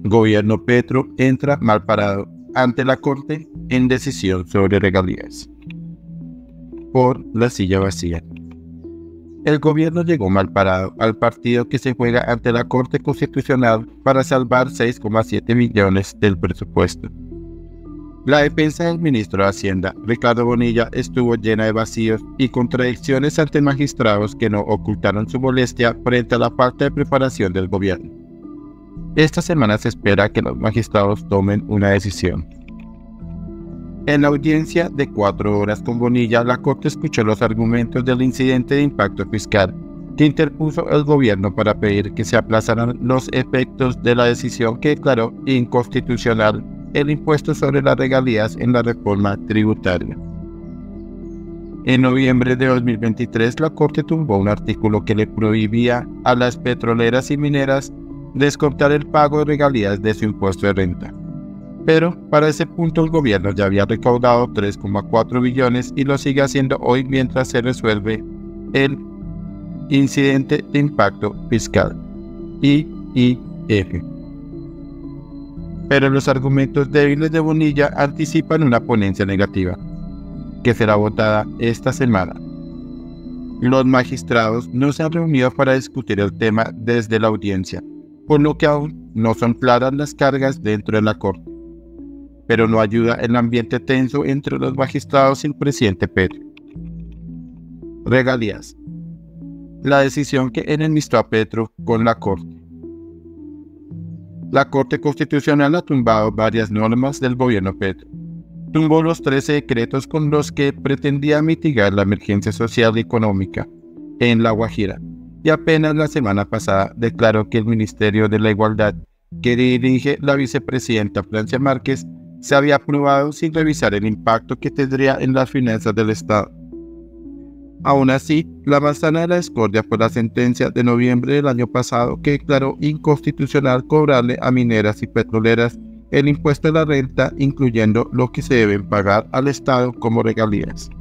Gobierno Petro entra mal parado ante la Corte en decisión sobre regalías. Por la silla vacía. El gobierno llegó mal parado al partido que se juega ante la Corte Constitucional para salvar 6,7 millones del presupuesto. La defensa del ministro de Hacienda, Ricardo Bonilla, estuvo llena de vacíos y contradicciones ante magistrados que no ocultaron su molestia frente a la falta de preparación del gobierno. Esta semana se espera que los magistrados tomen una decisión. En la audiencia de 4 horas con Bonilla, la Corte escuchó los argumentos del incidente de impacto fiscal que interpuso el gobierno para pedir que se aplazaran los efectos de la decisión que declaró inconstitucional el impuesto sobre las regalías en la reforma tributaria. En noviembre de 2023, la Corte tumbó un artículo que le prohibía a las petroleras y mineras descontar el pago de regalías de su impuesto de renta. Pero para ese punto el gobierno ya había recaudado 3,4 billones y lo sigue haciendo hoy mientras se resuelve el incidente de impacto fiscal, IIF. Pero los argumentos débiles de Bonilla anticipan una ponencia negativa, que será votada esta semana. Los magistrados no se han reunido para discutir el tema desde la audiencia, por lo que aún no son claras las cargas dentro de la Corte. Pero no ayuda el ambiente tenso entre los magistrados y el presidente Petro. Regalías. La decisión que enemistó a Petro con la Corte. La Corte Constitucional ha tumbado varias normas del gobierno Petro. Tumbó los 13 decretos con los que pretendía mitigar la emergencia social y económica en La Guajira. Y apenas la semana pasada declaró que el Ministerio de la Igualdad, que dirige la vicepresidenta Francia Márquez, se había aprobado sin revisar el impacto que tendría en las finanzas del Estado. Aún así, la manzana de la discordia fue la sentencia de noviembre del año pasado que declaró inconstitucional cobrarle a mineras y petroleras el impuesto de la renta, incluyendo lo que se deben pagar al Estado como regalías.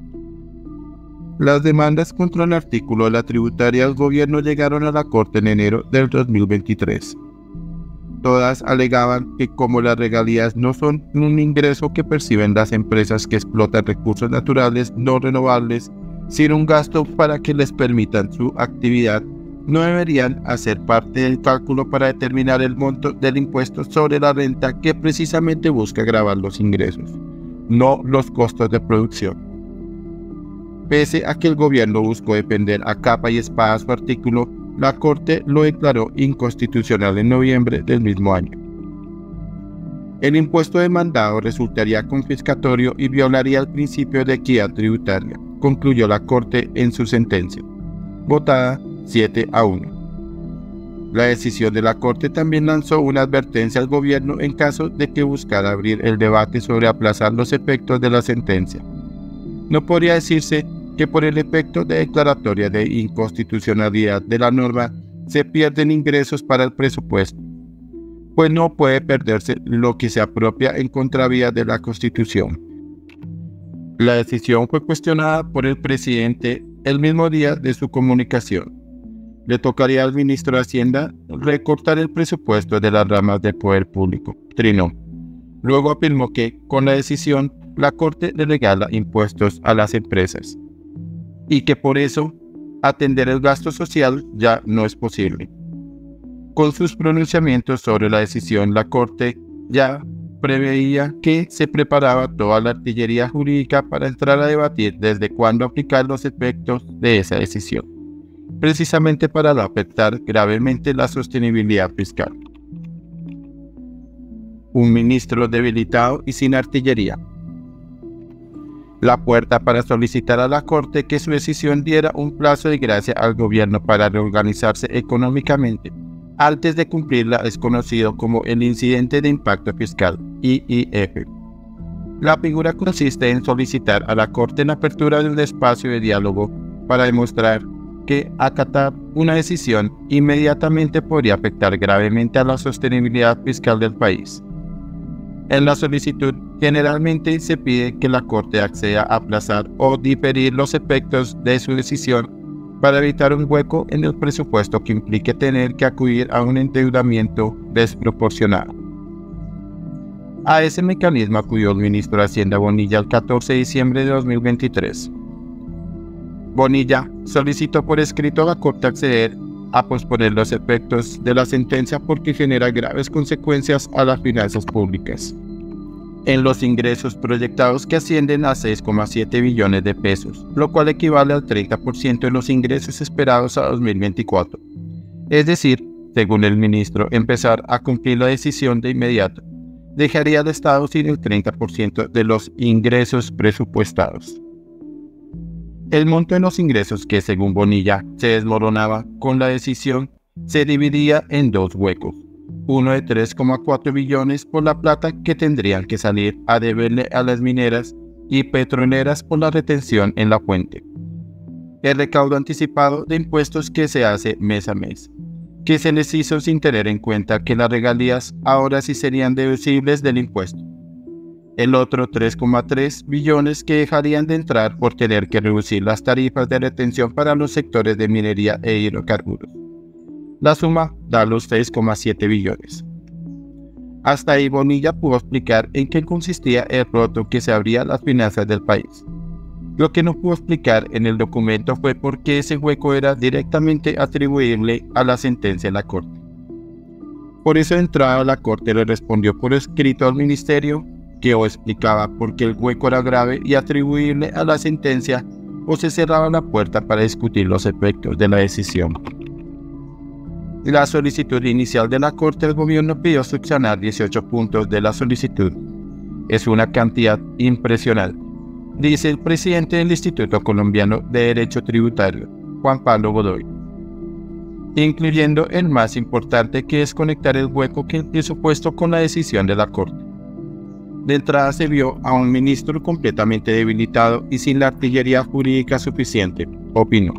Las demandas contra el artículo de la tributaria del gobierno llegaron a la Corte en enero del 2023. Todas alegaban que como las regalías no son un ingreso que perciben las empresas que explotan recursos naturales no renovables, sino un gasto para que les permitan su actividad, no deberían hacer parte del cálculo para determinar el monto del impuesto sobre la renta que precisamente busca gravar los ingresos, no los costos de producción. Pese a que el gobierno buscó defender a capa y espada su artículo, la Corte lo declaró inconstitucional en noviembre del mismo año. El impuesto demandado resultaría confiscatorio y violaría el principio de equidad tributaria, concluyó la Corte en su sentencia, votada 7-1. La decisión de la Corte también lanzó una advertencia al gobierno en caso de que buscara abrir el debate sobre aplazar los efectos de la sentencia. No podría decirse que por el efecto de declaratoria de inconstitucionalidad de la norma se pierden ingresos para el presupuesto, pues no puede perderse lo que se apropia en contravía de la Constitución. La decisión fue cuestionada por el presidente el mismo día de su comunicación. Le tocaría al ministro de Hacienda recortar el presupuesto de las ramas del poder público, trinó. Luego afirmó que, con la decisión, la Corte le regala impuestos a las empresas y que por eso atender el gasto social ya no es posible. Con sus pronunciamientos sobre la decisión, la Corte ya preveía que se preparaba toda la artillería jurídica para entrar a debatir desde cuándo aplicar los efectos de esa decisión, precisamente para no afectar gravemente la sostenibilidad fiscal. Un ministro debilitado y sin artillería. La puerta para solicitar a la Corte que su decisión diera un plazo de gracia al gobierno para reorganizarse económicamente antes de cumplirla es conocido como el incidente de impacto fiscal, IIF. La figura consiste en solicitar a la Corte la apertura de un espacio de diálogo para demostrar que acatar una decisión inmediatamente podría afectar gravemente a la sostenibilidad fiscal del país. En la solicitud, generalmente se pide que la Corte acceda a aplazar o diferir los efectos de su decisión para evitar un hueco en el presupuesto que implique tener que acudir a un endeudamiento desproporcionado. A ese mecanismo acudió el ministro de Hacienda Bonilla el 14 de diciembre de 2023. Bonilla solicitó por escrito a la Corte acceder a posponer los efectos de la sentencia porque genera graves consecuencias a las finanzas públicas. En los ingresos proyectados que ascienden a 6,7 billones de pesos, lo cual equivale al 30% de los ingresos esperados a 2024. Es decir, según el ministro, empezar a cumplir la decisión de inmediato dejaría al Estado sin el 30% de los ingresos presupuestados. El monto de los ingresos que, según Bonilla, se desmoronaba con la decisión, se dividía en dos huecos. Uno de 3,4 billones por la plata que tendrían que salir a deberle a las mineras y petroleras por la retención en la fuente. El recaudo anticipado de impuestos que se hace mes a mes, que se les hizo sin tener en cuenta que las regalías ahora sí serían deducibles del impuesto. El otro 3,3 billones que dejarían de entrar por tener que reducir las tarifas de retención para los sectores de minería e hidrocarburos. La suma da los 6,7 billones. Hasta ahí Bonilla pudo explicar en qué consistía el roto que se abría las finanzas del país. Lo que no pudo explicar en el documento fue por qué ese hueco era directamente atribuible a la sentencia de la Corte. Por eso de entrada la Corte le respondió por escrito al Ministerio que o explicaba por qué el hueco era grave y atribuible a la sentencia o se cerraba la puerta para discutir los efectos de la decisión. La solicitud inicial de la Corte del Gobierno pidió subsanar 18 puntos de la solicitud. Es una cantidad impresionante, dice el presidente del Instituto Colombiano de Derecho Tributario, Juan Pablo Godoy, incluyendo el más importante, que es conectar el hueco que el presupuesto con la decisión de la Corte. De entrada se vio a un ministro completamente debilitado y sin la artillería jurídica suficiente, opinó.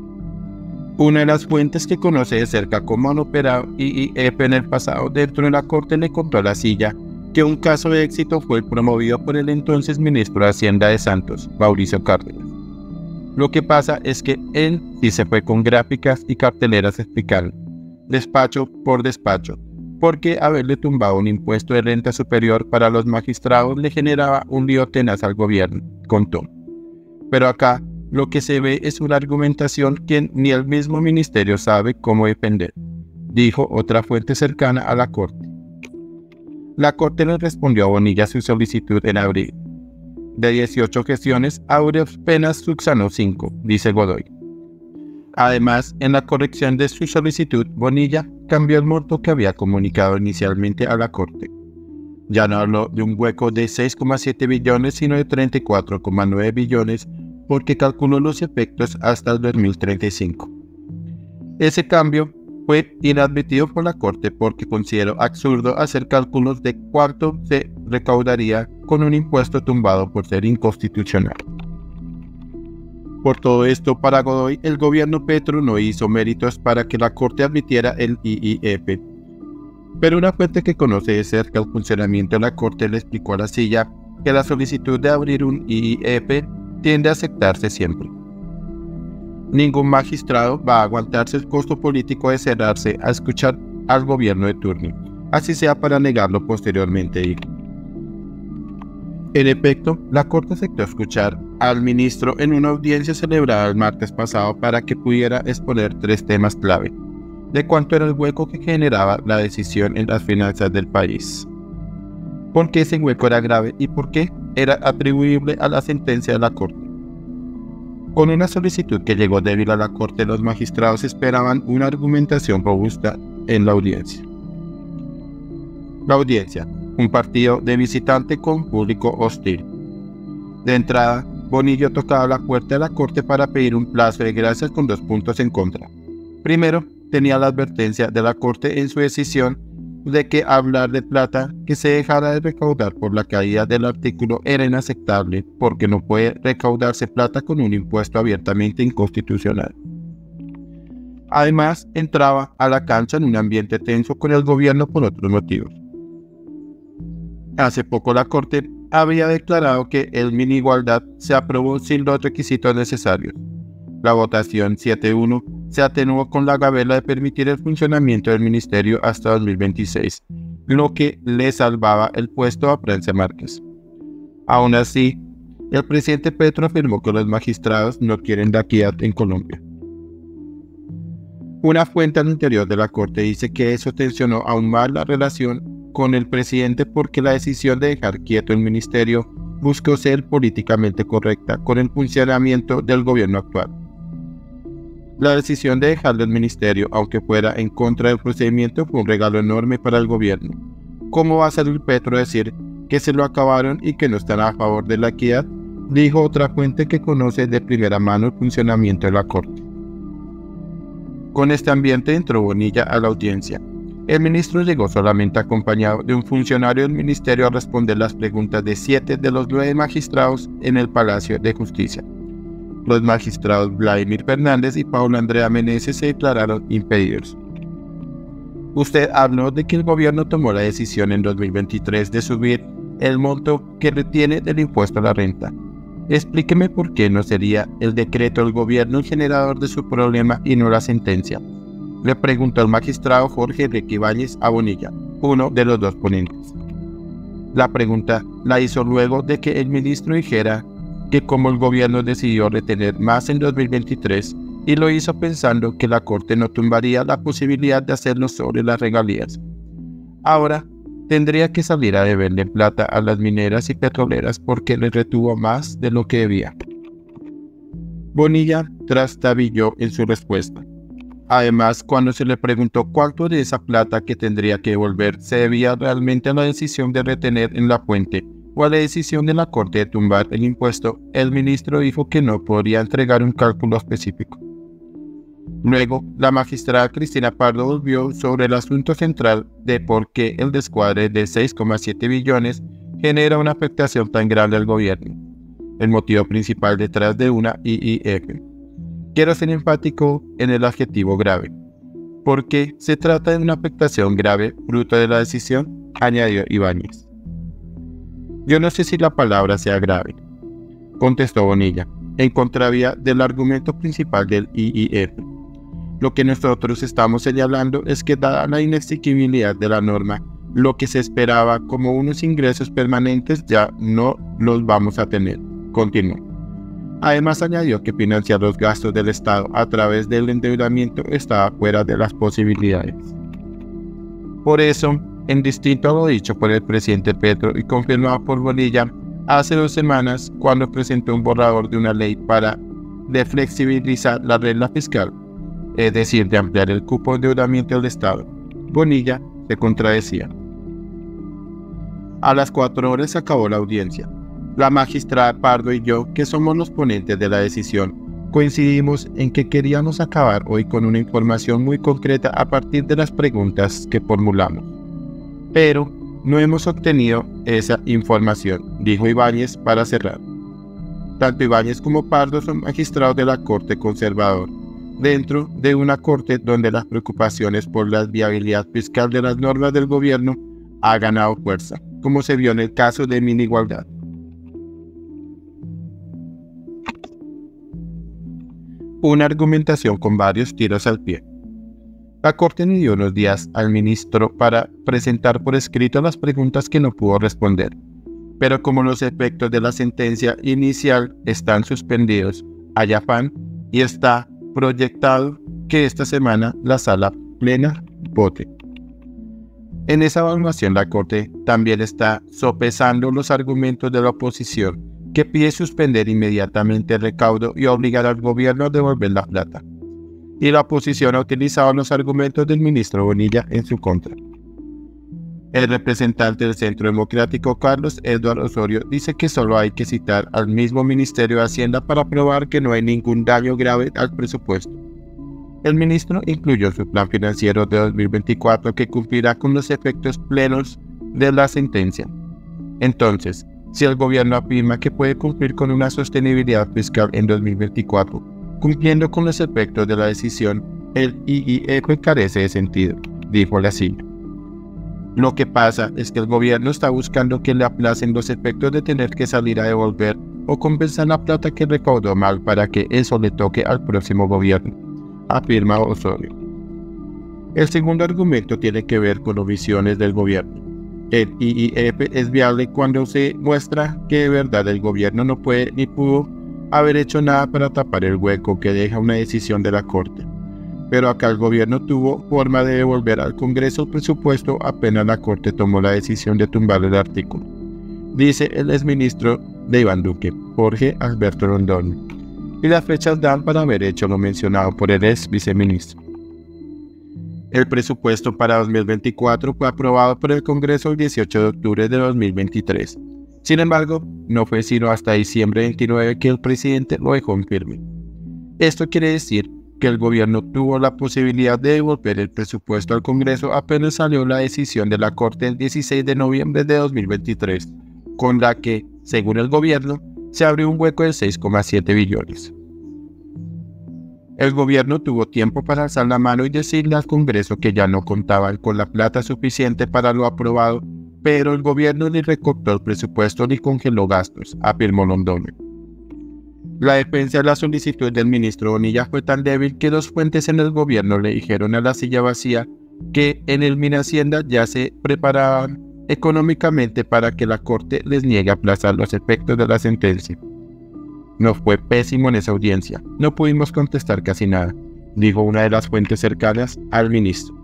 Una de las fuentes que conoce de cerca cómo han operado IIEP en el pasado dentro de la Corte le contó a La Silla que un caso de éxito fue promovido por el entonces ministro de Hacienda de Santos, Mauricio Cárdenas. Lo que pasa es que él sí se fue con gráficas y carteleras explicando, despacho por despacho, porque haberle tumbado un impuesto de renta superior para los magistrados le generaba un lío tenaz al gobierno, contó. Pero acá lo que se ve es una argumentación que ni el mismo ministerio sabe cómo defender, dijo otra fuente cercana a la Corte. La Corte le respondió a Bonilla su solicitud en abril. De 18 gestiones, apenas subsanó 5, dice Godoy. Además, en la corrección de su solicitud, Bonilla cambió el monto que había comunicado inicialmente a la Corte. Ya no habló de un hueco de 6,7 billones, sino de 34,9 billones, porque calculó los efectos hasta el 2035. Ese cambio fue inadmitido por la Corte porque consideró absurdo hacer cálculos de cuánto se recaudaría con un impuesto tumbado por ser inconstitucional. Por todo esto, para Godoy, el gobierno Petro no hizo méritos para que la Corte admitiera el IIEP. Pero una fuente que conoce de cerca el funcionamiento de la Corte le explicó a La Silla que la solicitud de abrir un IIEP tiende a aceptarse siempre. Ningún magistrado va a aguantarse el costo político de cerrarse a escuchar al gobierno de turno, así sea para negarlo posteriormente, dijo. En efecto, la Corte aceptó escuchar al ministro en una audiencia celebrada el martes pasado para que pudiera exponer 3 temas clave de cuánto era el hueco que generaba la decisión en las finanzas del país, por qué ese hueco era grave y por qué era atribuible a la sentencia de la Corte. Con una solicitud que llegó débil a la Corte, los magistrados esperaban una argumentación robusta en la audiencia. La audiencia, un partido de visitante con público hostil. De entrada, Bonilla tocaba la puerta de la Corte para pedir un plazo de gracias con 2 puntos en contra. Primero, tenía la advertencia de la Corte en su decisión de que hablar de plata que se dejara de recaudar por la caída del artículo era inaceptable porque no puede recaudarse plata con un impuesto abiertamente inconstitucional. Además, entraba a la cancha en un ambiente tenso con el gobierno por otros motivos. Hace poco la Corte había declarado que el mini igualdad se aprobó sin los requisitos necesarios. La votación 7-1 se atenuó con la gabela de permitir el funcionamiento del ministerio hasta 2026, lo que le salvaba el puesto a Francia Márquez. Aún así, el presidente Petro afirmó que los magistrados no quieren la equidad en Colombia. Una fuente al interior de la Corte dice que eso tensionó aún más la relación con el presidente porque la decisión de dejar quieto el ministerio buscó ser políticamente correcta con el funcionamiento del gobierno actual. La decisión de dejar el ministerio, aunque fuera en contra del procedimiento, fue un regalo enorme para el gobierno. ¿Cómo va a salir Petro a decir que se lo acabaron y que no están a favor de la equidad?, dijo otra fuente que conoce de primera mano el funcionamiento de la Corte. Con este ambiente entró Bonilla a la audiencia. El ministro llegó solamente acompañado de un funcionario del ministerio a responder las preguntas de 7 de los 9 magistrados en el Palacio de Justicia. Los magistrados Vladimir Fernández y Paula Andrea Meneses se declararon impedidos. Usted habló de que el gobierno tomó la decisión en 2023 de subir el monto que retiene del impuesto a la renta. Explíqueme por qué no sería el decreto del gobierno el generador de su problema y no la sentencia, le preguntó el magistrado Jorge Enrique Ibáñez a Bonilla, uno de los 2 ponentes. La pregunta la hizo luego de que el ministro dijera que como el gobierno decidió retener más en 2023 y lo hizo pensando que la Corte no tumbaría la posibilidad de hacerlo sobre las regalías, ahora tendría que salir a deberle plata a las mineras y petroleras porque le retuvo más de lo que debía. Bonilla trastabilló en su respuesta. Además, cuando se le preguntó cuánto de esa plata que tendría que devolver se debía realmente a la decisión de retener en la fuente o a la decisión de la Corte de tumbar el impuesto, el ministro dijo que no podría entregar un cálculo específico. Luego, la magistrada Cristina Pardo volvió sobre el asunto central de por qué el descuadre de 6,7 billones genera una afectación tan grande al gobierno, el motivo principal detrás de una IIF. Quiero ser enfático en el adjetivo grave, porque se trata de una afectación grave fruto de la decisión, añadió Ibáñez. Yo no sé si la palabra sea grave, contestó Bonilla, en contravía del argumento principal del IIF. Lo que nosotros estamos señalando es que dada la inexequibilidad de la norma, lo que se esperaba como unos ingresos permanentes ya no los vamos a tener, continuó. Además añadió que financiar los gastos del Estado a través del endeudamiento estaba fuera de las posibilidades. Por eso, en distinto a lo dicho por el presidente Petro y confirmado por Bonilla hace 2 semanas cuando presentó un borrador de una ley para flexibilizar la regla fiscal, es decir, de ampliar el cupo de endeudamiento del Estado, Bonilla se contradecía. A las 4 horas se acabó la audiencia. La magistrada Pardo y yo, que somos los ponentes de la decisión, coincidimos en que queríamos acabar hoy con una información muy concreta a partir de las preguntas que formulamos. Pero no hemos obtenido esa información, dijo Ibáñez para cerrar. Tanto Ibáñez como Pardo son magistrados de la Corte Conservador, dentro de una corte donde las preocupaciones por la viabilidad fiscal de las normas del gobierno ha ganado fuerza, como se vio en el caso de Minigualdad. Una argumentación con varios tiros al pie. La Corte le dio unos días al ministro para presentar por escrito las preguntas que no pudo responder, pero como los efectos de la sentencia inicial están suspendidos, hay afán y está proyectado que esta semana la sala plena vote. En esa evaluación la Corte también está sopesando los argumentos de la oposición que pide suspender inmediatamente el recaudo y obligar al gobierno a devolver la plata. Y la oposición ha utilizado los argumentos del ministro Bonilla en su contra. El representante del Centro Democrático, Carlos Eduardo Osorio, dice que solo hay que citar al mismo Ministerio de Hacienda para probar que no hay ningún daño grave al presupuesto. El ministro incluyó su plan financiero de 2024 que cumplirá con los efectos plenos de la sentencia. Entonces, si el gobierno afirma que puede cumplir con una sostenibilidad fiscal en 2024, cumpliendo con los efectos de la decisión, el IIF carece de sentido, dijo la silla. Lo que pasa es que el gobierno está buscando que le aplacen los efectos de tener que salir a devolver o compensar la plata que recaudó mal para que eso le toque al próximo gobierno, afirma Osorio. El segundo argumento tiene que ver con omisiones del gobierno. El IIF es viable cuando se muestra que de verdad el gobierno no puede ni pudo haber hecho nada para tapar el hueco que deja una decisión de la Corte. Pero acá el gobierno tuvo forma de devolver al Congreso el presupuesto apenas la Corte tomó la decisión de tumbar el artículo, dice el exministro de Iván Duque, Jorge Alberto Londoño, y las fechas dan para haber hecho lo mencionado por el ex viceministro. El presupuesto para 2024 fue aprobado por el Congreso el 18 de octubre de 2023. Sin embargo, no fue sino hasta diciembre 29 que el presidente lo dejó en firme. Esto quiere decir que el gobierno tuvo la posibilidad de devolver el presupuesto al Congreso apenas salió la decisión de la Corte el 16 de noviembre de 2023, con la que, según el gobierno, se abrió un hueco de 6,7 billones. El gobierno tuvo tiempo para alzar la mano y decirle al Congreso que ya no contaban con la plata suficiente para lo aprobado, pero el gobierno ni recortó el presupuesto ni congeló gastos, afirmó Londoño. La defensa de la solicitud del ministro Bonilla fue tan débil que dos fuentes en el gobierno le dijeron a la silla vacía que en el Minhacienda ya se preparaban económicamente para que la Corte les niegue aplazar los efectos de la sentencia. Nos fue pésimo en esa audiencia, no pudimos contestar casi nada, dijo una de las fuentes cercanas al ministro.